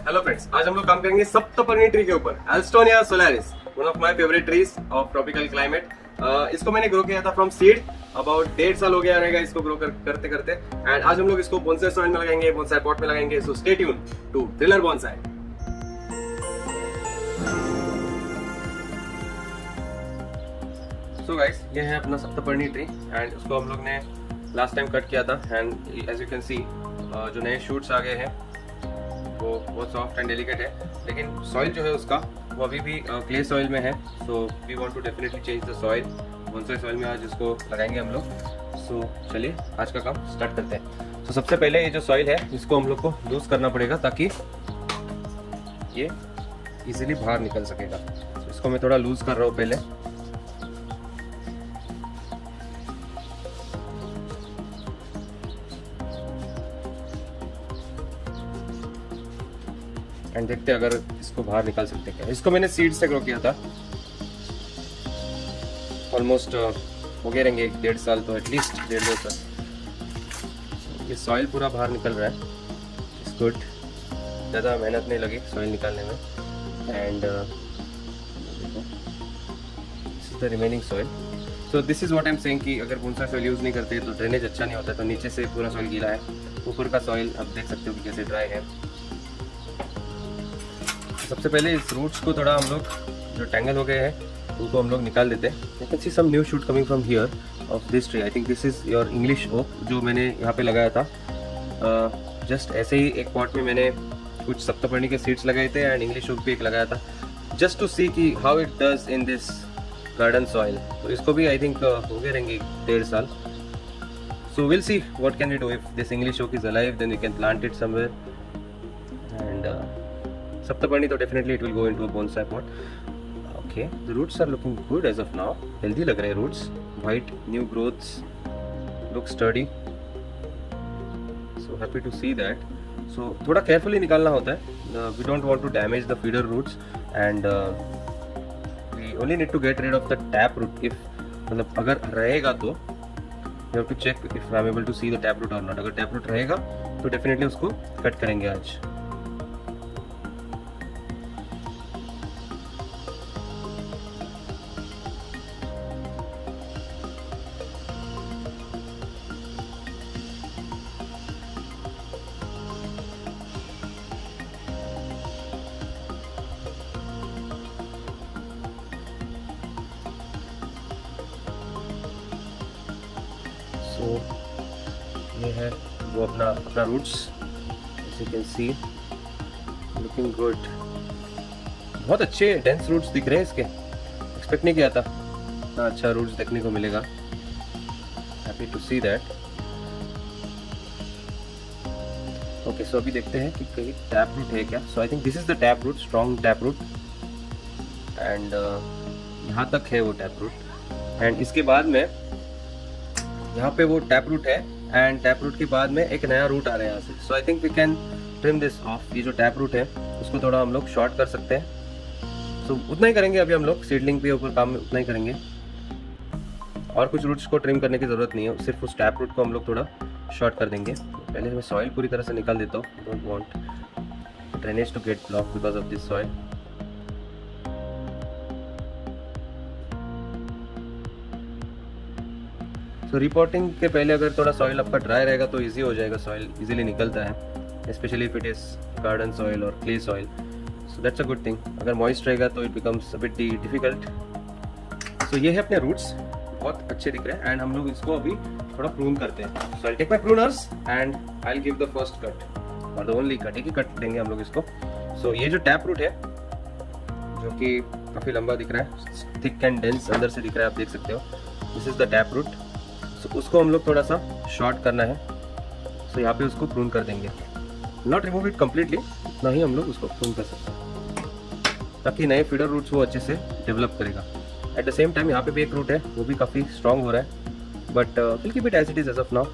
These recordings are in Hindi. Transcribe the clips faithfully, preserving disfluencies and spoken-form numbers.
हेलो फ्रेंड्स, आज हम लोग काम करेंगे सप्तपर्णी ट्री के ऊपर, Alstonia solaris, one of my favourite trees of tropical climate. इसको मैंने ग्रो किया था फ्रॉम सीड, अबाउट डेढ़ साल हो गया रहेगा इसको ग्रो कर, करते करते। एंड आज हम लोग इसको बोनसाई सॉइल में लगाएंगे, बोनसाई पॉट में लगाएंगे। So stay tune to thriller bonsai. So guys, ये है अपना सप्तपर्णी ट्री एंड उसको हम लोग ने लास्ट टाइम कट किया था। And as you can see जो नए शूट्स आ गए हैं वो बहुत सॉफ्ट एंड डेलिकेट है, लेकिन सॉइल जो है उसका वो अभी भी क्ले uh, सॉइल में है। So we want to definitely change the soil. Bonsai soil में आज इसको लगाएंगे हम लोग। सो so, चलिए आज का काम स्टार्ट करते हैं। तो so, सबसे पहले ये जो सॉइल है इसको हम लोग को लूज करना पड़ेगा ताकि ये इजीली बाहर निकल सकेगा। so, इसको मैं थोड़ा लूज कर रहा हूँ पहले। एंड देखते हैं अगर इसको बाहर निकाल सकते हैं क्या। इसको मैंने सीड से ग्रो किया था, ऑलमोस्ट हो गए रहेंगे एक डेढ़ साल, तो एटलीस्ट डेढ़ दो साल। ये सॉइल पूरा बाहर निकल रहा है, इट्स गुड। ज़्यादा मेहनत नहीं लगी सॉइल निकालने में। एंड देखो, this is the remaining soil. So this is what I am saying कि अगर बोनसाई सॉइल यूज़ नहीं करते तो ड्रेनेज अच्छा नहीं होता। तो नीचे से पूरा सॉइल गीला है, ऊपर का सॉइल आप देख सकते हो कि कैसे ड्राई है। सबसे पहले इस रूट्स को थोड़ा हम लोग जो टैंगल हो गए हैं उनको हम लोग निकाल देते हैं। You can see some new shoot coming from here of this tree. I think this is your English oak जो मैंने यहाँ पे लगाया था। जस्ट uh, ऐसे ही एक पॉट में मैंने कुछ सप्तपर्णी के सीड्स लगाए थे एंड इंग्लिश ओक भी एक लगाया था, जस्ट टू सी कि how it does in this garden soil. तो इसको भी आई थिंक uh, हो गए रहेंगे डेढ़ साल। So will see what can we do if this English oak is alive, then we can plant it somewhere. And Saptaparni, तो definitely it will go into a bonsai pot. Okay, the roots are looking good as of now. Healthy लग रहे हैं roots, white new growths, look sturdy. So happy to see that. So थोड़ा carefully निकालना होता है. Uh, we don't want to damage the feeder roots and uh, we only need to get rid of the tap root. If मतलब अगर रहेगा तो you have to check if I am able to see the tap root or not. अगर tap root रहेगा तो definitely उसको cut करेंगे आज। So, ये है वो अपना अपना roots, as you can see, looking good। बहुत अच्छे डेंस रूट्स दिख रहे हैं इसके, एक्सपेक्ट नहीं किया था इतना अच्छा रूट्स देखने को मिलेगा। Happy to see that. Okay, so अभी देखते हैं कि कहीं टैप रूट है क्या। So I think this is the tap root, strong tap root. And यहाँ तक है वो टैप रूट। एंड इसके बाद में यहाँ पे वो टैप रूट है एंड टैप रूट के बाद में एक नया रूट आ रहा है यहाँ से। So I think we can trim this off. ये जो टैप रूट है उसको थोड़ा हम लोग शॉर्ट कर सकते हैं। सो so, उतना ही करेंगे अभी हम लोग, सीडलिंग पे ऊपर काम में उतना ही करेंगे और कुछ रूट्स को ट्रिम करने की ज़रूरत नहीं है। सिर्फ उस टैप रूट को हम लोग थोड़ा शॉर्ट कर देंगे। पहले मैं सॉइल पूरी तरह से निकाल देता हूँ। Don't want drainage to get block because of this soil. तो रिपोर्टिंग के पहले अगर थोड़ा सॉइल आपका ड्राई रहेगा तो इजी हो जाएगा, सॉइल इजीली निकलता है, specially if it is garden soil और clay soil. So that's a good thing. अगर मॉइस्ट रहेगा तो it becomes a bit difficult. So ये है अपने रूट्स, बहुत अच्छे दिख रहे हैं एंड हम लोग इसको अभी थोड़ा प्रून करते हैं। So I take my pruners and I will give the first cut और द ओनली कट। एक ही कट देंगे हम लोग इसको। सो so, ये जो टैप रूट है जो कि काफ़ी लंबा दिख रहा है, थिक एंड डेंस अंदर से दिख रहा है, आप देख सकते हो। This is the tap root. तो उसको हम लोग थोड़ा सा शॉर्ट करना है। सो so, यहाँ पे उसको प्रून कर देंगे, नॉट रिमूव इट कम्प्लीटली, उतना ही हम लोग उसको प्रून कर सकते हैं ताकि नए फीडर रूट्स वो अच्छे से डेवलप करेगा। एट द सेम टाइम यहाँ पे भी एक रूट है, वो भी काफ़ी स्ट्रॉन्ग हो रहा है, but will keep it as it is as of now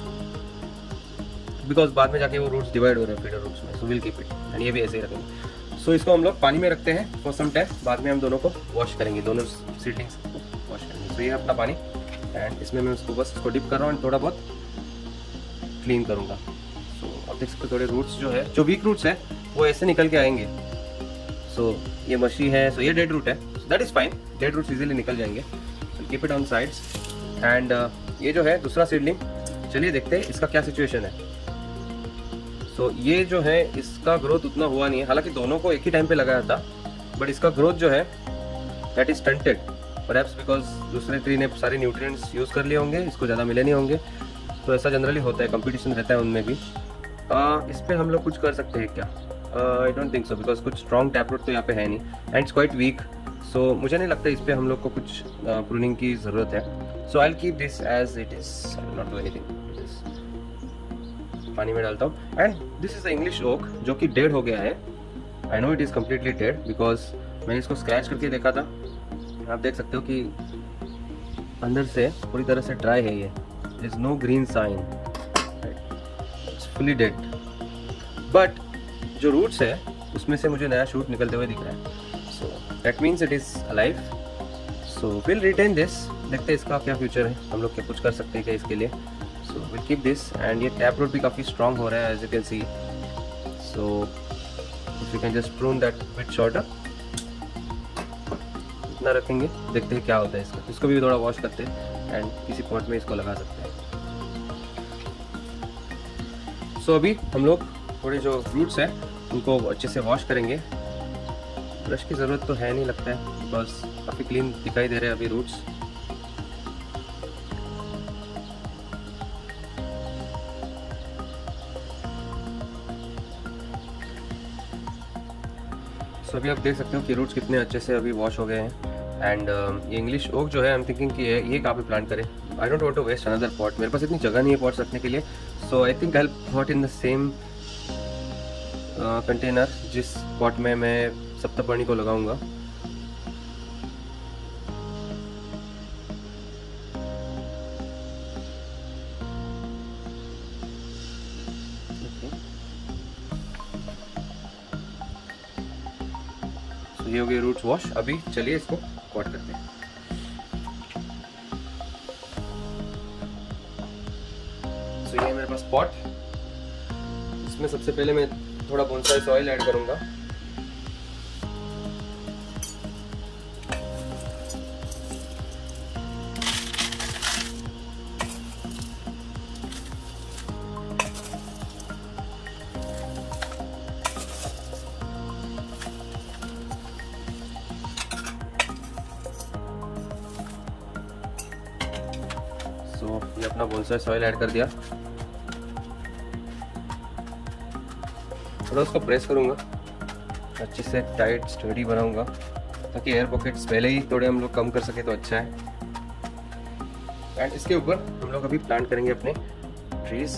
because बाद में जाके वो रूट्स डिवाइड हो रहे हैं फीडर रूट्स में। So will keep it and ये भी ऐसे ही रखेंगे। सो so, इसको हम लोग पानी में रखते हैं फॉर सम टाइम, बाद में हम दोनों को वॉश करेंगे, दोनों सीडलिंग्स को वॉश करेंगे। सो so, ये अपना पानी एंड इसमें मैं उसको बस इसको डिप कर रहा हूँ एंड थोड़ा बहुत क्लीन करूँगा। सो so, आप देख सकते हो थोड़े रूट्स जो है, जो वीक रूट्स है वो ऐसे निकल के आएंगे। सो so, ये मशी है, सो so, ये डेड रूट है, that is fine, dead roots easily निकल जाएंगे। Keep it on sides. And ये जो है दूसरा सीडलिंग, चलिए देखते हैं इसका क्या सिचुएशन है। सो so, ये जो है इसका ग्रोथ उतना हुआ नहीं है, हालांकि दोनों को एक ही टाइम पे लगाया था, बट इसका ग्रोथ जो है that is stunted, perhaps because दूसरे ट्री ने सारे न्यूट्रिएंट्स यूज़ कर लिए होंगे, इसको ज़्यादा मिले नहीं होंगे। तो ऐसा जनरली होता है, कंपटीशन रहता है उनमें भी। uh, इस पर हम लोग कुछ कर सकते हैं क्या? I don't think so, because कुछ स्ट्रॉन्ग टैप रूट तो यहाँ पे है नहीं, and it's quite weak. So मुझे नहीं लगता इस पर हम लोग को कुछ प्रूनिंग uh, की ज़रूरत है। So I will keep this as it is, I will not do anything. पानी में डालता हूँ। And this is the English oak जो कि डेड हो गया है। I know it is completely dead because मैंने इसको स्क्रैच करके देखा था। आप देख सकते हो कि अंदर से पूरी तरह से ड्राई है, ये there is no green sign, it's fully dead. But जो रूट्स है उसमें से मुझे नया शूट निकलते हुए दिख रहा है, so that means it is alive. So will retain this, देखते हैं इसका क्या फ्यूचर है, हम लोग क्या कुछ कर सकते हैं क्या इसके लिए। So we'll keep this, and ये टैप रूट भी काफ़ी स्ट्रॉन्ग हो रहा है as you can see. So if we can just prune that bit shorter, इतना रखेंगे, देखते हैं क्या होता है इसका। इसको भी थोड़ा वॉश करते हैं एंड किसी पॉट में इसको लगा सकते हैं। सो so, अभी हम लोग थोड़े जो रूट्स हैं उनको अच्छे से वॉश करेंगे। ब्रश की ज़रूरत तो है नहीं लगता है, बस काफ़ी क्लीन दिखाई दे रहे हैं अभी रूट्स। सो so, अभी आप देख सकते हो कि रूट्स कितने अच्छे से अभी वॉश हो गए हैं। एंड uh, ये इंग्लिश ओक जो है आई एम थिंकिंग कि ये ये कहाँ पे प्लांट करें। I don't want to waste another pot, मेरे पास इतनी जगह नहीं है पॉट्स रखने के लिए। So I think I will pot in the same container जिस पॉट में मैं सप्तपर्णी को लगाऊंगा। ये हो गई रूट्स वॉश। अभी चलिए इसको पॉट करते हैं। सो so, ये मेरे पास पॉट, इसमें सबसे पहले मैं थोड़ा बोनसाई सॉइल ऐड करूंगा। सो so, ये अपना बोनसाई सॉइल ऐड कर दिया, थोड़ा उसको प्रेस करूँगा, अच्छे से टाइट स्टडी बनाऊंगा ताकि एयर पॉकेट्स पहले ही थोड़े हम लोग कम कर सके तो अच्छा है। एंड इसके ऊपर हम लोग अभी प्लांट करेंगे अपने ट्रीज।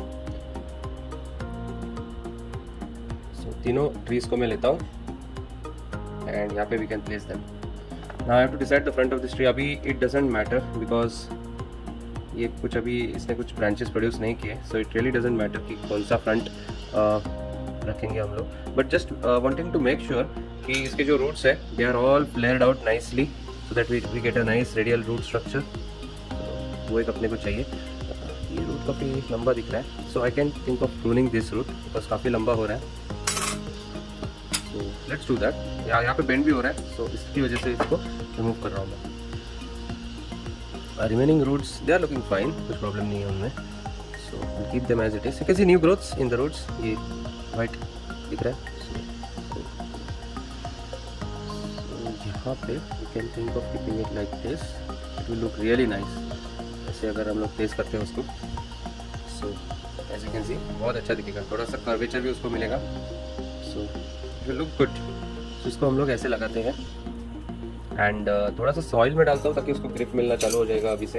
सो तीनों ट्रीज को मैं लेता हूँ एंड यहाँ पे we can place them. Now I have to decide the front of this tree. अभी इट डजंट मैटर बिकॉज ये कुछ अभी इसने कुछ ब्रांचेस प्रोड्यूस नहीं किए, so it really doesn't matter कि कौन सा फ्रंट uh, रखेंगे हम लोग। But just wanting to make sure कि इसके जो रूट्स है they are all flared out nicely so that we we get a nice radial root structure. वो एक अपने को चाहिए। ये रूट काफ़ी लंबा दिख रहा है, so I can think of pruning this root because काफ़ी लंबा हो रहा है। So let's do that. यहाँ यहाँ पे बेंड भी हो रहा है, सो so इसकी वजह से इसको रिमूव कर रहा हूँ मैं। Remaining roots they are looking fine, कुछ प्रॉब्लम नहीं है उनमें। So will keep them as it is. You can see new growths in the roots, ये वाइट दिख रहा है। so, so, यहाँ पे you can think of keeping it like this, it will look really nice. ऐसे अगर हम लोग प्लेस करते हैं उसको, so as you can see बहुत अच्छा दिखेगा, थोड़ा सा कर्वेचर भी उसको मिलेगा। So it will look good. So इसको हम लोग ऐसे लगाते हैं एंड uh, थोड़ा सा सॉइल में डालता हूँ ताकि उसको ग्रिप मिलना चालू हो जाएगा अभी से।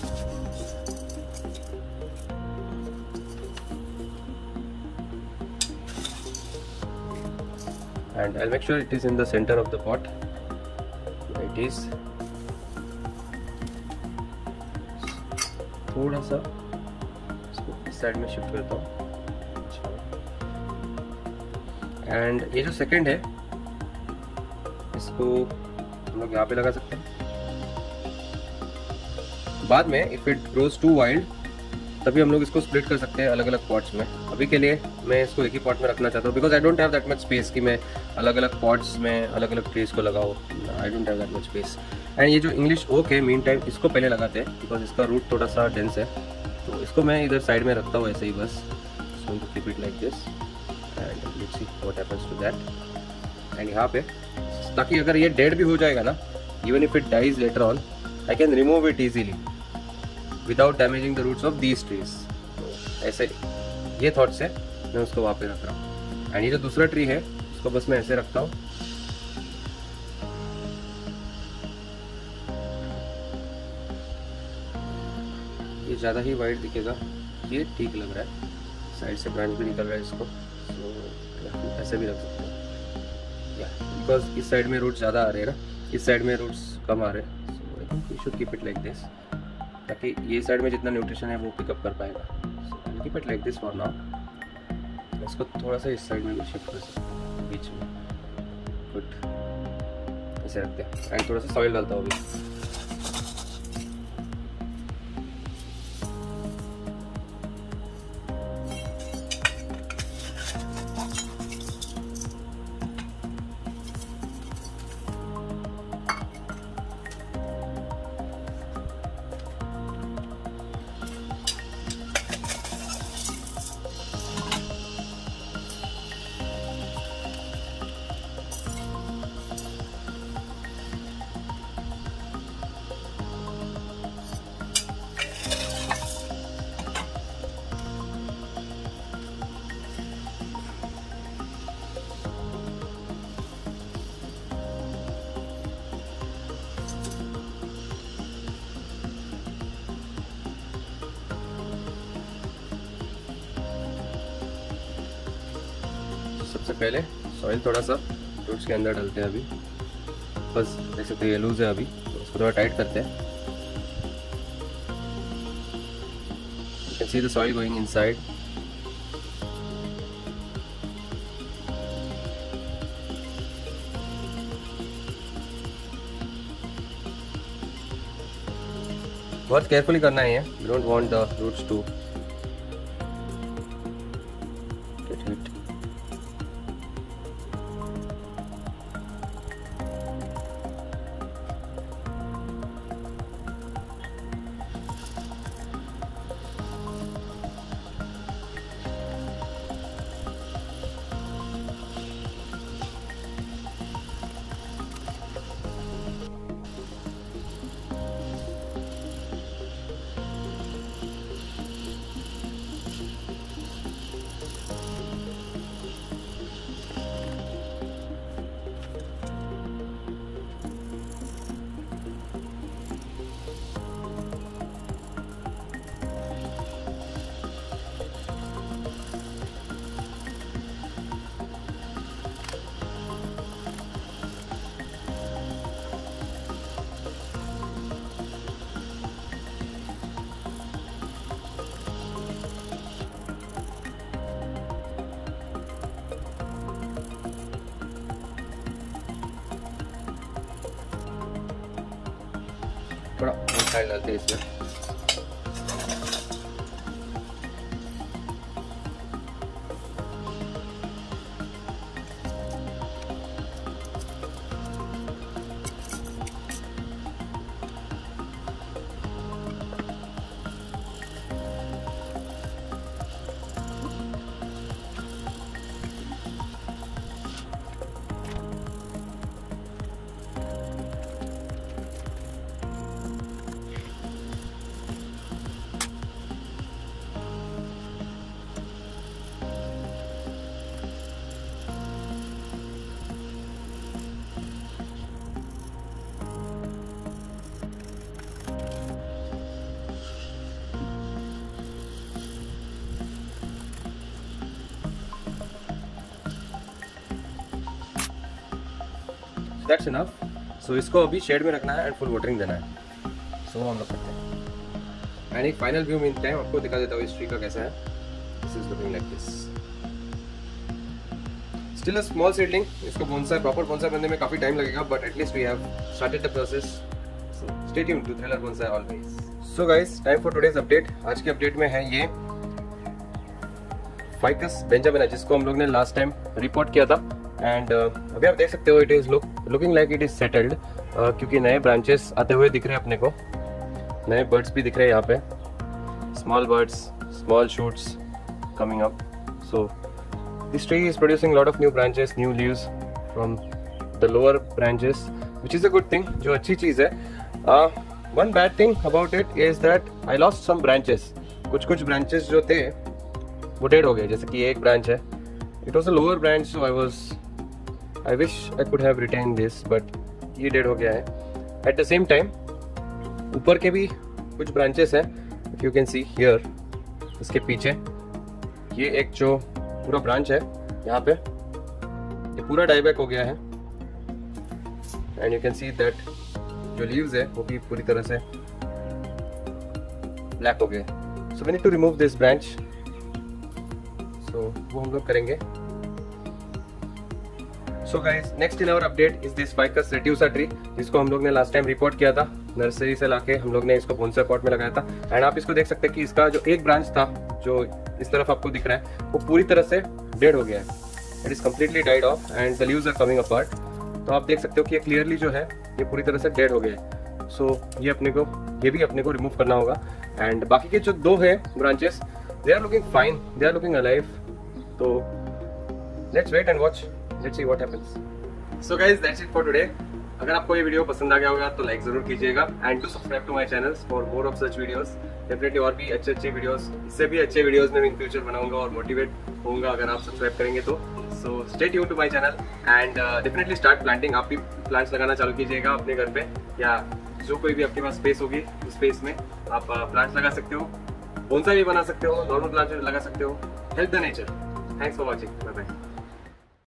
And I make sure it is in the centre of the pot. It is थोड़ा सा इसको इस साइड में शिफ्ट करता हूँ। एंड ये जो सेकंड है इसको हम लोग यहाँ पे लगा सकते हैं। बाद में if it grows too wild तभी हम लोग इसको स्प्लिट कर सकते हैं अलग अलग पॉट्स में। अभी के लिए मैं इसको एक ही पॉट में रखना चाहता हूँ, because I don't have that much space कि मैं अलग अलग पॉट्स में अलग अलग ट्रीज को लगाऊँ। I don't have that much space. And ये जो इंग्लिश ओक है, मीन टाइम इसको पहले लगाते हैं बिकॉज इसका रूट थोड़ा सा डेंस है, तो इसको मैं इधर साइड में रखता हूँ ऐसे ही बस। So to keep it like this and let's see what happens to that. And यहाँ पे ताकि अगर ये डेड भी हो जाएगा ना, even if it dies later on, I can remove it easily without damaging the roots of these trees. तो ऐसे ये थॉट से मैं उसको वहाँ पे रख रहा हूँ। एंड ये जो दूसरा ट्री है उसको बस मैं ऐसे रखता हूँ। ये ज़्यादा ही वाइड दिखेगा, ये ठीक लग रहा है, साइड से ब्रांच भी निकल रहा है इसको, so, ऐसे भी रख सकते हैं या बिकॉज इस साइड में रूट्स ज़्यादा आ रहे हैं ना, इस साइड में रूट्स कम आ रहे हैं। So I think we should keep it like this, ताकि ये साइड में जितना न्यूट्रिशन है वो पिकअप कर पाएगा। So keep it like this for now. इसको थोड़ा सा इस साइड में भी शिफ्ट कर सकते हैं बीच में। गुड, ऐसे रखते हैं एंड थोड़ा सा सॉइल डालता हूँ अभी। सबसे पहले सॉइल थोड़ा सा रूट्स के अंदर डालते हैं अभी, बस देख सकते हैं ये लूज है अभी, तो इसको थोड़ा टाइट करते हैं। You can see the soil going inside. बहुत केयरफुली करना है ये, you don't want the roots to get hit. थोड़ा साइड डालते हैं इसमें। That's enough. सो इसको अभी शेड में रखना है एंड फुल वाटरिंग देना है। सो so, हम लोग करते हैं एंड एक फाइनल व्यू मीन टाइम आपको दिखा देता हूँ इस ट्री का कैसा है। This is looking like this, still a small seedling. इसको बोनसाई प्रॉपर बोनसाई बनने में काफी टाइम लगेगा, but at least we have started the process. So stay tuned to thriller bonsai always. So guys, time for today's update. आज के अपडेट में है ये फाइकस बेंजामिना जिसको हम लोग ने लास्ट टाइम रिपोर्ट किया था। एंड uh, अभी आप देख सकते हो it is look looking like it is settled, क्योंकि नए ब्रांचेस आते हुए दिख रहे हैं अपने को, नए बर्ड्स भी दिख रहे हैं यहाँ पे, small birds, small shoots coming up. So this tree is producing lot of new branches, new leaves from the lower branches, which is a good thing, जो अच्छी चीज़ है। One bad thing about it is that I lost some branches, कुछ कुछ ब्रांचेस जो थे वो डेड हो गए, जैसे कि एक ब्रांच है, it was a lower branch, so I was I wish I could have retain this, but ये डेड हो गया है। एट द सेम टाइम ऊपर के भी कुछ ब्रांचेस हैं, if you can see here, इसके पीछे ये एक जो पूरा ब्रांच है यहाँ पे, ये पूरा डाइबैक हो गया है। And you can see that जो लीव्स है वो भी पूरी तरह से ब्लैक हो गए। So we need to remove this branch, so वो हम लोग करेंगे। So guys, next in our update is this ficus retusa tree, जिसको हम लोग ने लास्ट टाइम रिपोर्ट किया था, नर्सरी से लाके हम लोग ने इसको बोनसाई पॉट में लगाया था। एंड आप इसको देख सकते हैं कि इसका जो एक ब्रांच था जो इस तरफ आपको दिख रहा है वो पूरी तरह से डेड हो गया है, it is completely died off and the leaves are coming apart. तो आप देख सकते हो कि ये क्लियरली जो है ये पूरी तरह से डेड हो गया है। सो so, ये अपने को ये भी अपने को रिमूव करना होगा। एंड बाकी के जो दो है branches, they are looking fine, they are looking alive. तो let's wait and watch, let's see what happens. So guys, that's it for today. अगर आपको ये वीडियो पसंद आ गया होगा तो लाइक जरूर कीजिएगा and to subscribe to my channels for more of such videos. Definitely और भी अच्छे अच्छे वीडियोस, इससे भी अच्छे वीडियोस में इन फ्यूचर बनाऊंगा और मोटिवेट होऊंगा अगर आप सब्सक्राइब करेंगे तो। So stay tuned to my channel and definitely start planting. आप भी प्लांट्स लगाना चालू कीजिएगा अपने घर पे, या जो कोई भी आपके पास स्पेस होगी उस स्पेस में आप प्लांट्स लगा सकते हो, बोनसाई भी बना सकते हो, नॉर्मल प्लांट्स लगा सकते हो। Help the nature. Thanks for watching, bye bye.